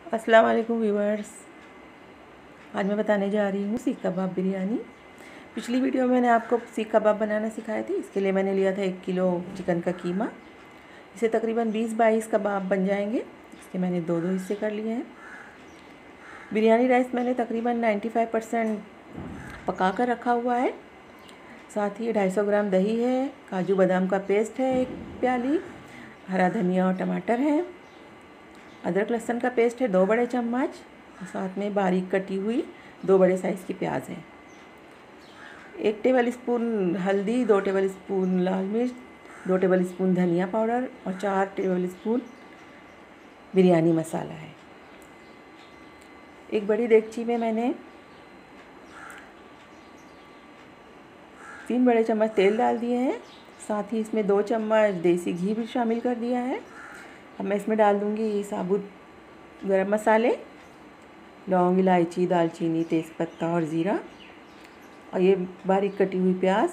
अस्सलाम वालेकुम व्यूअर्स। आज मैं बताने जा रही हूँ सीख कबाब बिरयानी। पिछली वीडियो में मैंने आपको सीख कबाब बनाना सिखाए थे। इसके लिए मैंने लिया था 1 किलो चिकन का कीमा। इसे तकरीबन 20-22 कबाब बन जाएंगे। इसके मैंने 2-2 हिस्से कर लिए हैं। बिरयानी राइस मैंने तकरीबन 95% पका कर रखा हुआ है। साथ ही 250 ग्राम दही है, काजू बादाम का पेस्ट है 1 प्याली, हरा धनिया और टमाटर है, अदरक लहसुन का पेस्ट है 2 बड़े चम्मच, और साथ में बारीक कटी हुई 2 बड़े साइज़ की प्याज है। 1 टेबल स्पून हल्दी, 2 टेबल स्पून लाल मिर्च, 2 टेबल स्पून धनिया पाउडर और 4 टेबल स्पून बिरयानी मसाला है। एक बड़ी देगची में मैंने 3 बड़े चम्मच तेल डाल दिए हैं। साथ ही इसमें 2 चम्मच देसी घी भी शामिल कर दिया है। अब मैं इसमें डाल दूँगी साबुत गरम मसाले, लौंग, इलायची, दालचीनी, तेज़पत्ता और ज़ीरा, और ये बारीक कटी हुई प्याज।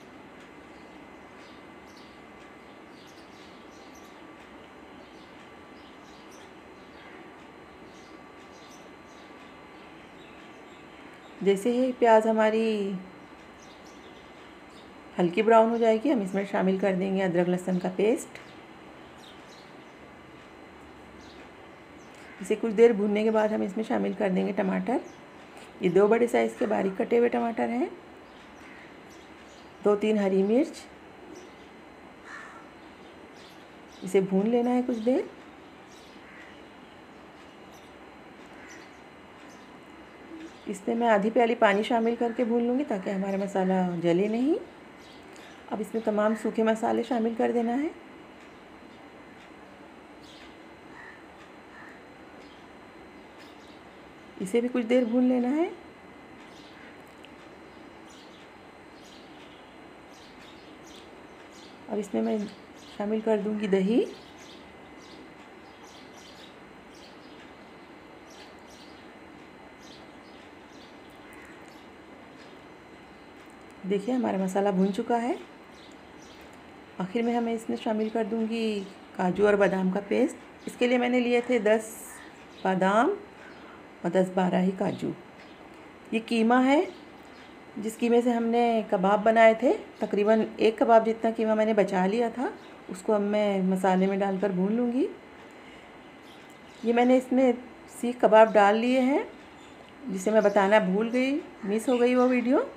जैसे ही प्याज हमारी हल्की ब्राउन हो जाएगी, हम इसमें शामिल कर देंगे अदरक लहसुन का पेस्ट। इसे कुछ देर भूनने के बाद हम इसमें शामिल कर देंगे टमाटर। ये 2 बड़े साइज़ के बारीक कटे हुए टमाटर हैं, 2-3 हरी मिर्च। इसे भून लेना है कुछ देर। इसमें मैं आधी प्याली पानी शामिल करके भून लूँगी ताकि हमारा मसाला जले नहीं। अब इसमें तमाम सूखे मसाले शामिल कर देना है। इसे भी कुछ देर भून लेना है। अब इसमें मैं शामिल कर दूंगी दही। देखिए हमारा मसाला भून चुका है। आखिर में हमें इसमें शामिल कर दूंगी काजू और बादाम का पेस्ट। इसके लिए मैंने लिए थे 10 बादाम और 10-12 ही काजू। ये कीमा है जिस कीमे से हमने कबाब बनाए थे। तकरीबन 1 कबाब जितना कीमा मैंने बचा लिया था, उसको अब मैं मसाले में डालकर भून लूँगी। ये मैंने इसमें सीख कबाब डाल लिए हैं, जिसे मैं बताना भूल गई, मिस हो गई वो वीडियो।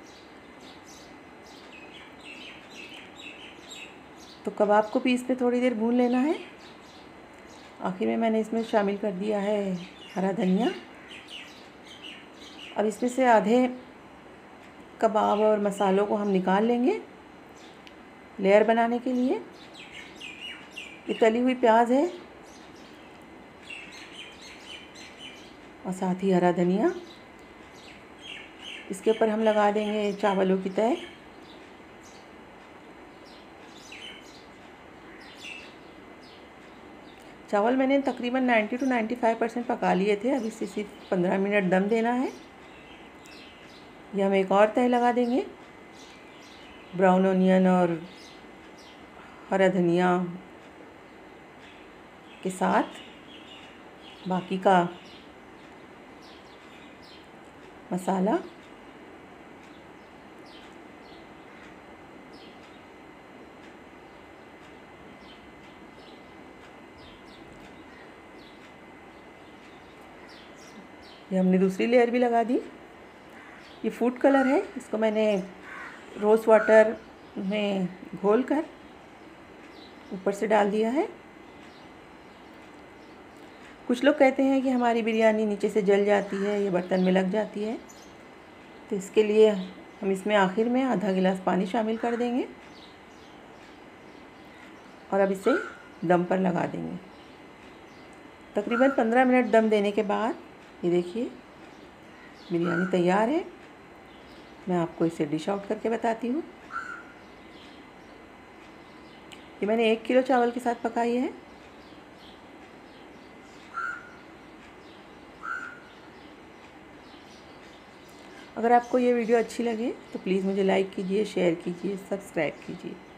तो कबाब को भी इसमें थोड़ी देर भून लेना है। आखिर में मैंने इसमें शामिल कर दिया है हरा धनिया। अब इसमें से आधे कबाब और मसालों को हम निकाल लेंगे लेयर बनाने के लिए। ये तली हुई प्याज है और साथ ही हरा धनिया। इसके ऊपर हम लगा देंगे चावलों की तह। चावल मैंने तकरीबन 90 to 95% पका लिए थे। अब इसे सिर्फ 15 मिनट दम देना है। ये हम एक और तह लगा देंगे ब्राउन ऑनियन और हरा धनिया के साथ। बाकी का मसाला ये हमने दूसरी लेयर भी लगा दी। ये फूड कलर है, इसको मैंने रोज़ वाटर में घोल कर ऊपर से डाल दिया है। कुछ लोग कहते हैं कि हमारी बिरयानी नीचे से जल जाती है, ये बर्तन में लग जाती है, तो इसके लिए हम इसमें आखिर में आधा गिलास पानी शामिल कर देंगे और अब इसे दम पर लगा देंगे। तकरीबन 15 मिनट दम देने के बाद ये देखिए बिरयानी तैयार है। मैं आपको इसे डिश आउट करके बताती हूँ। ये मैंने 1 किलो चावल के साथ पकाई है। अगर आपको ये वीडियो अच्छी लगे तो प्लीज़ मुझे लाइक कीजिए, शेयर कीजिए, सब्सक्राइब कीजिए।